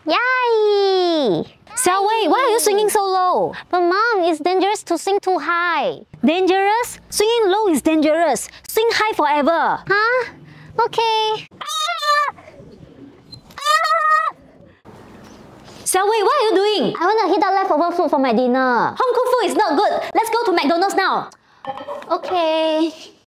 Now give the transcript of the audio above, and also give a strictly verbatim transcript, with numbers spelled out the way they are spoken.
Yay! Xiaowei, why are you singing so low? But mom, it's dangerous to sing too high. Dangerous? Singing low is dangerous. Sing high forever. Huh? Okay. Xiaowei, what are you doing? I want to heat up leftover food for my dinner. Home cooked food is not good. Let's go to McDonald's now. Okay.